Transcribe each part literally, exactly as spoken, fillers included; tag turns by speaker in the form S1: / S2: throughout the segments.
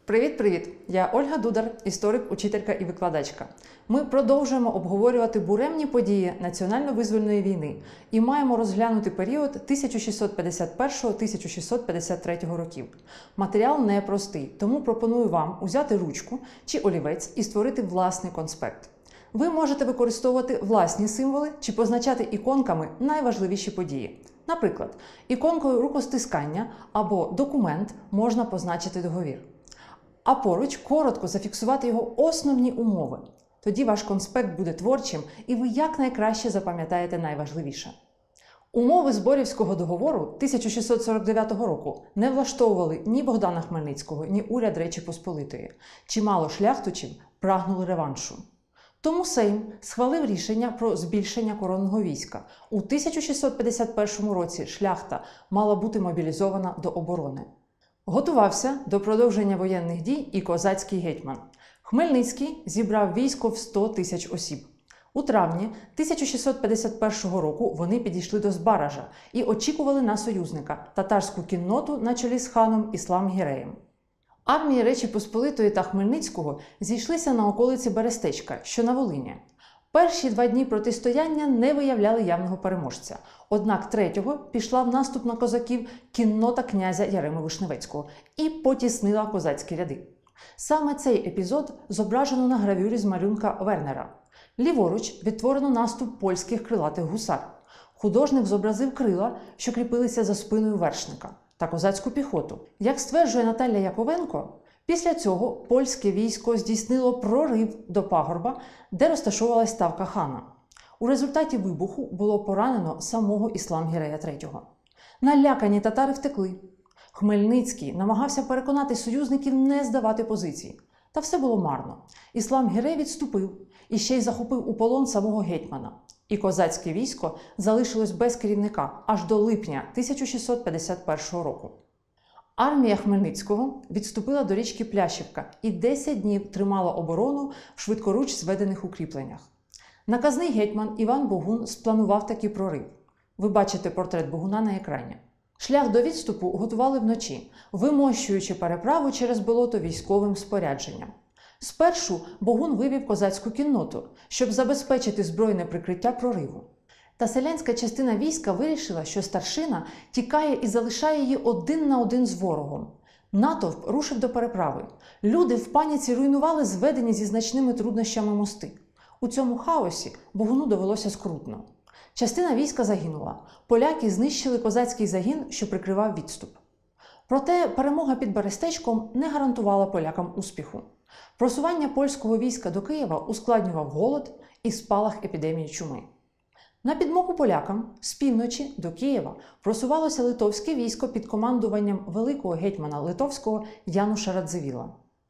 S1: Привіт-привіт! Я Ольга Дудар, історик, учителька і викладачка. Ми продовжуємо обговорювати буремні події національно-визвольної війни і маємо розглянути період тисяча шістсот п'ятдесят першого - тисяча шістсот п'ятдесят третього років. Матеріал непростий, тому пропоную вам узяти ручку чи олівець і створити власний конспект. Ви можете використовувати власні символи чи позначати іконками найважливіші події. Наприклад, іконкою рукостискання або документ можна позначити договір. А поруч коротко зафіксувати його основні умови. Тоді ваш конспект буде творчим і ви якнайкраще запам'ятаєте найважливіше. Умови Зборівського договору тисяча шістсот сорок дев'ятого року не влаштовували ні Богдана Хмельницького, ні уряд Речі Посполитої. Чимало шляхтичів прагнули реваншу. Тому Сейм схвалив рішення про збільшення коронного війська. У тисяча шістсот п'ятдесят першому році шляхта мала бути мобілізована до оборони. Готувався до продовження воєнних дій і козацький гетьман. Хмельницький зібрав військо в сто тисяч осіб. У травні тисяча шістсот п'ятдесят першого року вони підійшли до Збаража і очікували на союзника – татарську кінноту на чолі з ханом Іслам-Гіреєм. Армії Речі Посполитої та Хмельницького зійшлися на околиці Берестечка, що на Волині. Перші два дні протистояння не виявляли явного переможця. Однак третього пішла в наступ на козаків кіннота князя Яреми Вишневецького і потіснила козацькі ряди. Саме цей епізод зображено на гравюрі з малюнка Вернера. Ліворуч відтворено наступ польських крилатих гусар. Художник зобразив крила, що кріпилися за спиною вершника, та козацьку піхоту. Як стверджує Наталя Яковенко, після цього польське військо здійснило прорив до пагорба, де розташовувалась ставка хана. У результаті вибуху було поранено самого Іслам-Гірея третього. Налякані татари втекли. Хмельницький намагався переконати союзників не здавати позиції. Та все було марно. Іслам-Гірей відступив і ще й захопив у полон самого гетьмана. І козацьке військо залишилось без керівника аж до липня тисяча шістсот п'ятдесят першого року. Армія Хмельницького відступила до річки Плящівка і десять днів тримала оборону в швидкоруч зведених укріпленнях. Наказний гетьман Іван Богун спланував такий прорив. Ви бачите портрет Богуна на екрані. Шлях до відступу готували вночі, вимощуючи переправу через болото військовим спорядженням. Спершу Богун вивів козацьку кінноту, щоб забезпечити збройне прикриття прориву. Та селянська частина війська вирішила, що старшина тікає і залишає її один на один з ворогом. Натовп рушив до переправи. Люди в паніці руйнували зведені зі значними труднощами мости. У цьому хаосі Богуну довелося скрутно. Частина війська загинула. Поляки знищили козацький загін, що прикривав відступ. Проте перемога під Берестечком не гарантувала полякам успіху. Просування польського війська до Києва ускладнював голод і спалах епідемії чуми. На підмогу полякам з півночі до Києва просувалося литовське військо під командуванням великого гетьмана литовського Януша Радзивіла.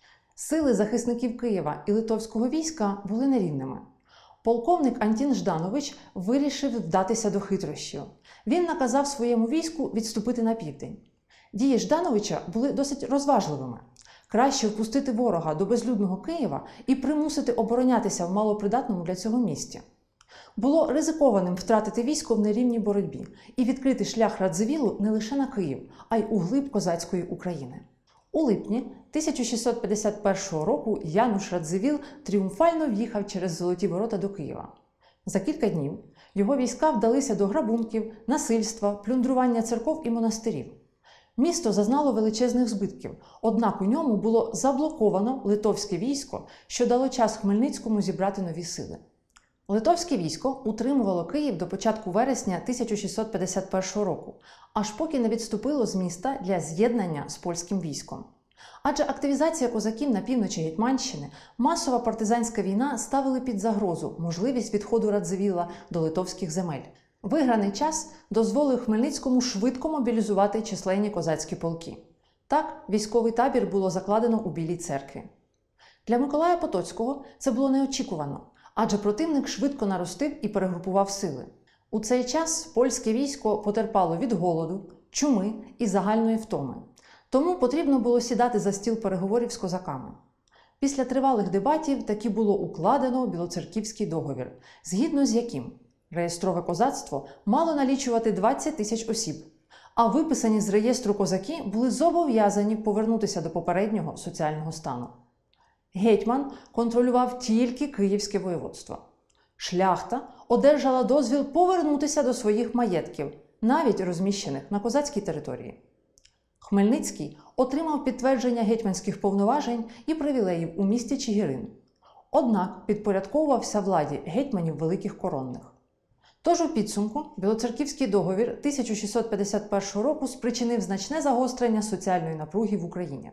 S1: Сили захисників Києва і литовського війська були нерівними. Полковник Антін Жданович вирішив вдатися до хитрощів. Він наказав своєму війську відступити на південь. Дії Ждановича були досить розважливими. Краще впустити ворога до безлюдного Києва і примусити оборонятися в малопридатному для цього місті. Було ризикованим втратити військо в нерівній боротьбі і відкрити шлях Радзивілу не лише на Київ, а й у глиб козацької України. У липні тисяча шістсот п'ятдесят першого року Януш Радзивіл тріумфально в'їхав через Золоті ворота до Києва. За кілька днів його війська вдалися до грабунків, насильства, плюндрування церков і монастирів. Місто зазнало величезних збитків, однак у ньому було заблоковано литовське військо, що дало час Хмельницькому зібрати нові сили. Литовське військо утримувало Київ до початку вересня тисяча шістсот п'ятдесят першого року, аж поки не відступило з міста для з'єднання з польським військом. Адже активізація козаків на півночі Гетьманщини, масова партизанська війна ставили під загрозу можливість відходу Радзивіла до литовських земель. Виграний час дозволив Хмельницькому швидко мобілізувати численні козацькі полки. Так, військовий табір було закладено у Білій церкві. Для Миколая Потоцького це було неочікувано, адже противник швидко наростив і перегрупував сили. У цей час польське військо потерпало від голоду, чуми і загальної втоми. Тому потрібно було сідати за стіл переговорів з козаками. Після тривалих дебатів таки було укладено Білоцерківський договір, згідно з яким реєстрове козацтво мало налічувати двадцять тисяч осіб, а виписані з реєстру козаки були зобов'язані повернутися до попереднього соціального стану. Гетьман контролював тільки Київське воєводство. Шляхта одержала дозвіл повернутися до своїх маєтків, навіть розміщених на козацькій території. Хмельницький отримав підтвердження гетьманських повноважень і привілеїв у місті Чигирин. Однак підпорядковувався владі гетьманів великих коронних. Тож у підсумку Білоцерківський договір тисяча шістсот п'ятдесят першого року спричинив значне загострення соціальної напруги в Україні.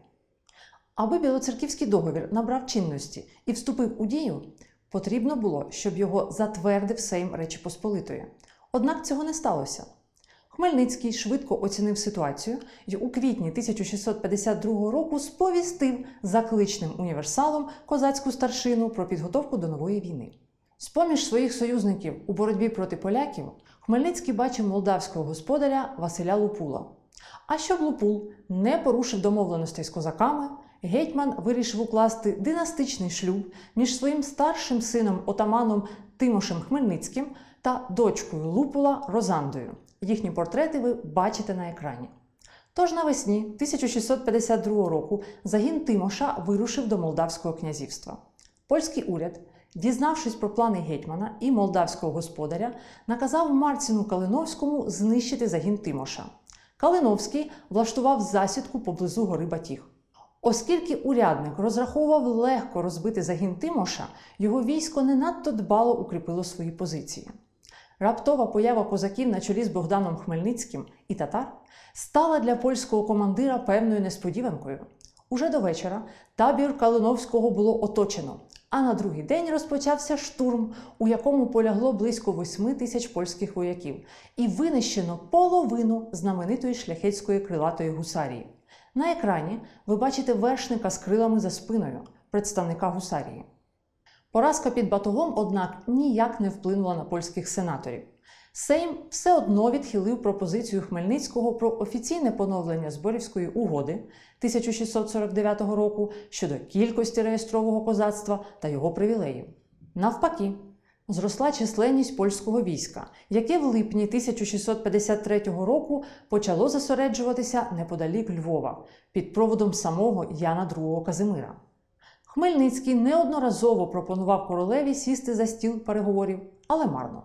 S1: Аби Білоцерківський договір набрав чинності і вступив у дію, потрібно було, щоб його затвердив Сейм Речі Посполитої. Однак цього не сталося. Хмельницький швидко оцінив ситуацію і у квітні тисяча шістсот п'ятдесят другого року сповістив закличним універсалом козацьку старшину про підготовку до нової війни. З-поміж своїх союзників у боротьбі проти поляків Хмельницький бачив молдавського господаря Василя Лупула. А щоб Лупул не порушив домовленостей з козаками, гетьман вирішив укласти династичний шлюб між своїм старшим сином отаманом Тимошем Хмельницьким та дочкою Лупула Розандою. Їхні портрети ви бачите на екрані. Тож навесні тисяча шістсот п'ятдесят другого року загін Тимоша вирушив до Молдавського князівства. Польський уряд, дізнавшись про плани гетьмана і молдавського господаря, наказав Марціну Калиновському знищити загін Тимоша. Калиновський влаштував засідку поблизу гори Батіг. Оскільки урядник розраховував легко розбити загін Тимоша, його військо не надто дбало укріпило свої позиції. Раптова поява козаків на чолі з Богданом Хмельницьким і татар стала для польського командира певною несподіванкою. Уже до вечора табір Калиновського було оточено, а на другий день розпочався штурм, у якому полягло близько восьми тисяч польських вояків і винищено половину знаменитої шляхетської крилатої гусарії. На екрані ви бачите вершника з крилами за спиною, представника гусарії. Поразка під Батогом, однак, ніяк не вплинула на польських сенаторів. Сейм все одно відхилив пропозицію Хмельницького про офіційне поновлення Зборівської угоди тисяча шістсот сорок дев'ятого року щодо кількості реєстрового козацтва та його привілеїв. Навпаки, зросла численність польського війська, яке в липні тисяча шістсот п'ятдесят третього року почало зосереджуватися неподалік Львова під проводом самого Яна другого Казимира. Хмельницький неодноразово пропонував королеві сісти за стіл переговорів, але марно.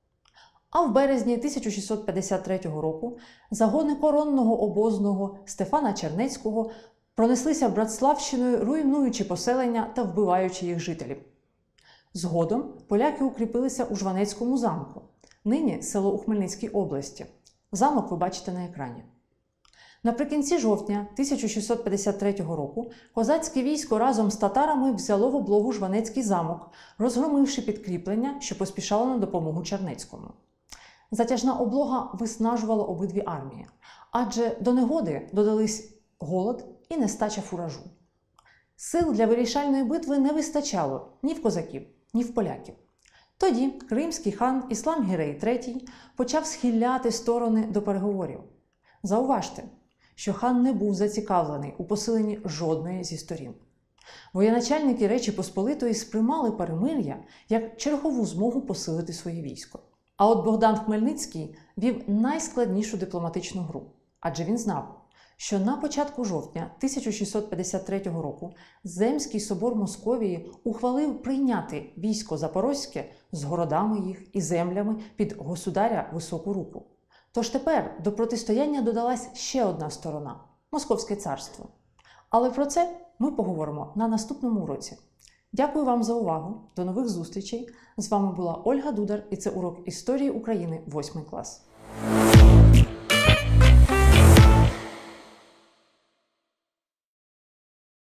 S1: А в березні тисяча шістсот п'ятдесят третього року загони коронного обозного Стефана Чернецького пронеслися Братславщиною, руйнуючи поселення та вбиваючи їх жителів. Згодом поляки укріпилися у Жванецькому замку, нині село у Хмельницькій області. Замок ви бачите на екрані. Наприкінці жовтня тисяча шістсот п'ятдесят третього року козацьке військо разом з татарами взяло в облогу Жванецький замок, розгромивши підкріплення, що поспішало на допомогу Чернецькому. Затяжна облога виснажувала обидві армії, адже до негоди додались голод і нестача фуражу. Сил для вирішальної битви не вистачало ні в козаків, ні в поляків. Тоді кримський хан Іслам Гірей третій почав схиляти сторони до переговорів. Зауважте, що хан не був зацікавлений у посиленні жодної зі сторін. Воєначальники Речі Посполитої сприймали перемир'я як чергову змогу посилити своє військо. А от Богдан Хмельницький вів найскладнішу дипломатичну гру, адже він знав, що на початку жовтня тисяча шістсот п'ятдесят третього року Земський собор Московії ухвалив прийняти військо Запорозьке з городами їх і землями під государя Високу Руку. Тож тепер до протистояння додалась ще одна сторона – Московське царство. Але про це ми поговоримо на наступному уроці. Дякую вам за увагу, до нових зустрічей. З вами була Ольга Дудар і це урок історії України восьмий клас.